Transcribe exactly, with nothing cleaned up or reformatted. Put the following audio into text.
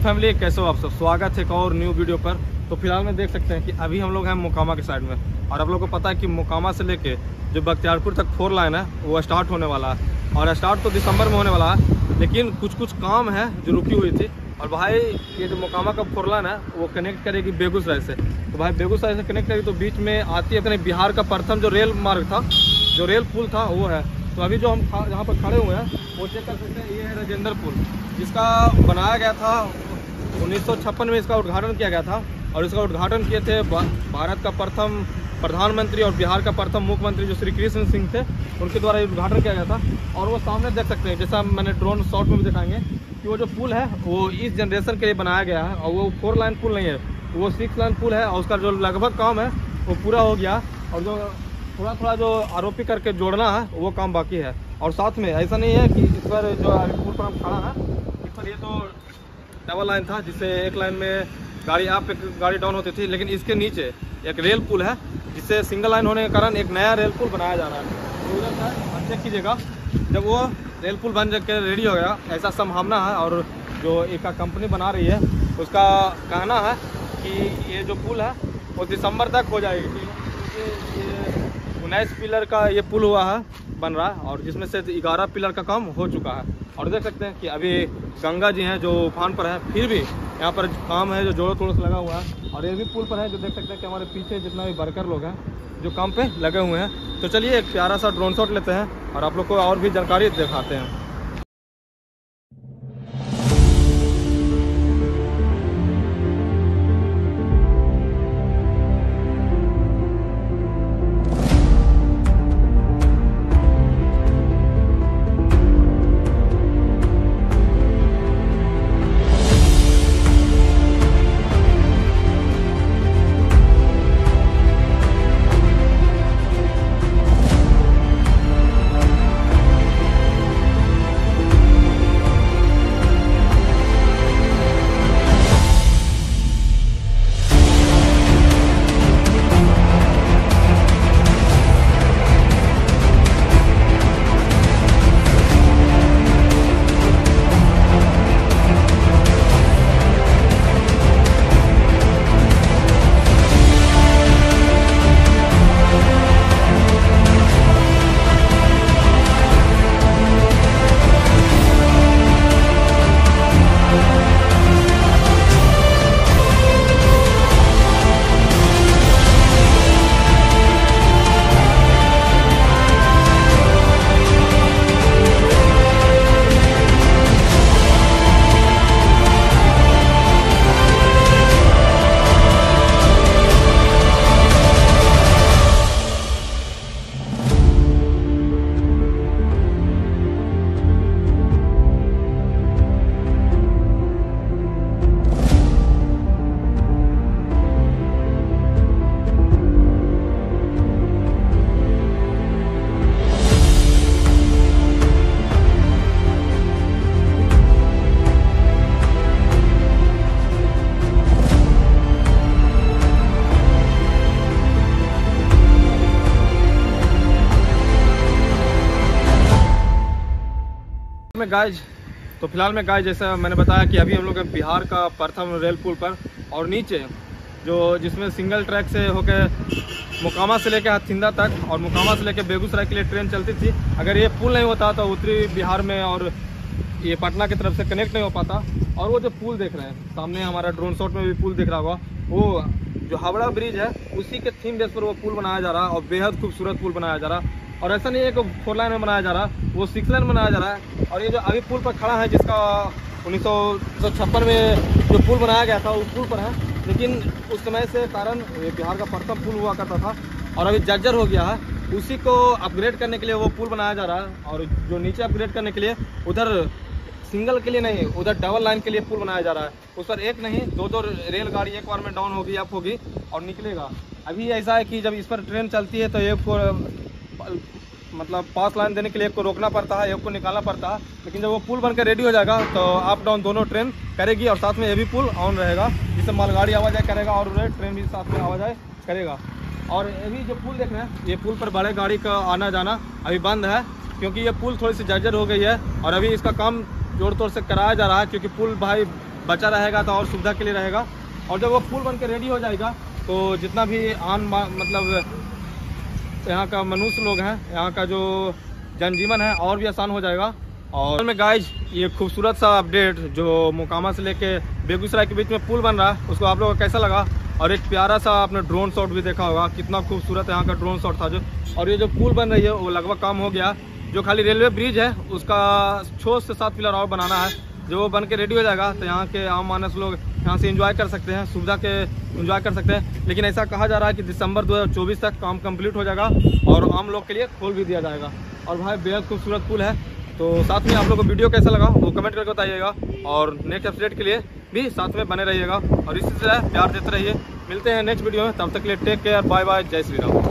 Family, कैसे हो आप सब। स्वागत है एक और न्यू वीडियो पर। तो फिलहाल में देख सकते हैं कि अभी हम लोग हैं मोकामा के साइड में, और आप लोगों को पता है कि मोकामा से लेके जो बख्तियारपुर तक फोर लाइन है वो स्टार्ट होने वाला है, और स्टार्ट तो दिसंबर में होने वाला है, लेकिन कुछ कुछ काम है जो रुकी हुई थी। और भाई ये जो मोकामा का फोर लाइन है वो कनेक्ट करेगी बेगूसराय से। तो भाई बेगूसराय से कनेक्ट करेगी तो बीच में आती है अपने बिहार का प्रथम जो रेल मार्ग था, जो रेल पुल था वो है। तो अभी जो हम यहाँ पर खड़े हुए हैं वो चेक कर सकते हैं, ये है राजेंद्र पुल, जिसका बनाया गया था उन्नीस सौ छप्पन में। इसका उद्घाटन किया गया था, और इसका उद्घाटन किए थे भारत का प्रथम प्रधानमंत्री और बिहार का प्रथम मुख्यमंत्री जो श्री कृष्ण सिंह थे, उनके द्वारा उद्घाटन किया गया था। और वो सामने देख सकते हैं, जैसा मैंने ड्रोन शॉट में भी दिखाएंगे कि वो जो पुल है वो इस जनरेशन के लिए बनाया गया है, और वो फोर लाइन पुल नहीं है, वो सिक्स लाइन पुल है। और उसका जो लगभग काम है वो पूरा हो गया, और जो थोड़ा थोड़ा जो आरोपी करके जोड़ना है वो काम बाकी है। और साथ में ऐसा नहीं है कि इस पर जो पुल पर हम खड़ा है, इस पर ये तो डबल लाइन था, जिससे एक लाइन में गाड़ी अप एक गाड़ी डाउन होती थी, लेकिन इसके नीचे एक रेल पुल है, जिससे सिंगल लाइन होने के कारण एक नया रेल पुल बनाया जा रहा है। तो उधर चेक कीजिएगा, जब वो रेल पुल बन के रेडी हो गया, ऐसा संभावना है। और जो एक कंपनी बना रही है उसका कहना है कि ये जो पुल है वो दिसंबर तक हो जाएगी। ये उन्नीस पिलर का ये पुल हुआ है, बन रहा है, और जिसमें से ग्यारह पिलर का काम हो चुका है। और देख सकते हैं कि अभी गंगा जी हैं जो उफान पर है, फिर भी यहाँ पर काम है जो जोड़ों तोड़ों से लगा हुआ है। और ये भी पुल पर है, जो देख सकते हैं कि हमारे पीछे जितना भी वर्कर लोग हैं जो काम पे लगे हुए हैं। तो चलिए एक प्यारा सा ड्रोन शॉट लेते हैं और आप लोग को और भी जानकारी दिखाते हैं। में गाइज तो फिलहाल में गाइज जैसा मैंने बताया कि अभी हम लोग हैं बिहार का प्रथम रेल पुल पर, और नीचे जो जिसमें सिंगल ट्रैक से होकर मोकामा से लेकर हथिंदा तक और मोकामा से लेकर बेगूसराय के लिए ट्रेन चलती थी। अगर ये पुल नहीं होता तो उत्तरी बिहार में और ये पटना की तरफ से कनेक्ट नहीं हो पाता। और वो जो पुल देख रहे हैं सामने, हमारा ड्रोन शॉट में भी पुल दिख रहा होगा, वो जो हावड़ा ब्रिज है उसी के थीम बेस पर वो पुल बनाया जा रहा है, और बेहद खूबसूरत पुल बनाया जा रहा है। और ऐसा नहीं है कि फोर लाइन में बनाया जा रहा है, वो सिक्स लाइन में बनाया जा रहा है। और ये जो अभी पुल पर खड़ा है, जिसका उन्नीस सौ छप्पन में जो पुल बनाया गया था, वो पुल पर है, लेकिन उस समय से कारण ये बिहार का प्रथम पुल हुआ करता था, और अभी जर्जर हो गया है। उसी को अपग्रेड करने के लिए वो पुल बनाया जा रहा है। और जो नीचे अपग्रेड करने के लिए उधर सिंगल के लिए नहीं, उधर डबल लाइन के लिए पुल बनाया जा रहा है। उस पर एक नहीं दो दो रेलगाड़ी एक बार में डाउन होगी, अप होगी और निकलेगा। अभी ऐसा है कि जब इस पर ट्रेन चलती है तो एक को मतलब पास लाइन देने के लिए एक को रोकना पड़ता है, एक को निकालना पड़ता है, लेकिन जब वो पुल बनकर रेडी हो जाएगा तो अप डाउन दोनों ट्रेन करेगी, और साथ में ये भी पुल ऑन रहेगा, जिससे मालगाड़ी आवाजाही करेगा और ट्रेन भी साथ में आवाजाही करेगा। और ये भी जो पुल देख रहे हैं, ये पुल पर बड़े गाड़ी का आना जाना अभी बंद है, क्योंकि ये पुल थोड़ी सी जर्जर हो गई है, और अभी इसका काम जोर तोड़ से कराया जा रहा है, क्योंकि पुल भाई बचा रहेगा तो और सुविधा के लिए रहेगा। और जब वो पुल बन के रेडी हो जाएगा तो जितना भी आन मतलब यहाँ का मनुष्य लोग हैं, यहाँ का जो जनजीवन है और भी आसान हो जाएगा। और में गाइज ये खूबसूरत सा अपडेट जो मोकामा से लेके बेगूसराय के बीच में पुल बन रहा है उसको आप लोगों को कैसा लगा। और एक प्यारा सा आपने ड्रोन शॉट भी देखा होगा, कितना खूबसूरत यहाँ का ड्रोन शॉट था जो। और ये जो पुल बन रही है वो लगभग काम हो गया, जो खाली रेलवे ब्रिज है उसका छः से सात पिलर और बनाना है। जो वो बन के रेडी हो जाएगा तो यहाँ के आम मानस लोग यहाँ से एंजॉय कर सकते हैं, सुविधा के एंजॉय कर सकते हैं। लेकिन ऐसा कहा जा रहा है कि दिसंबर दो हज़ार चौबीस तक काम कंप्लीट हो जाएगा और आम लोग के लिए खोल भी दिया जाएगा। और भाई बेहद खूबसूरत पुल है। तो साथ में आप लोगों को वीडियो कैसा लगा वो कमेंट करके बताइएगा और नेक्स्ट अपडेट के लिए भी साथ में बने रहिएगा और इसी तरह प्यार देते रहिए। मिलते हैं नेक्स्ट वीडियो में, तब तक के लिए टेक केयर, बाय बाय, जय श्री राम।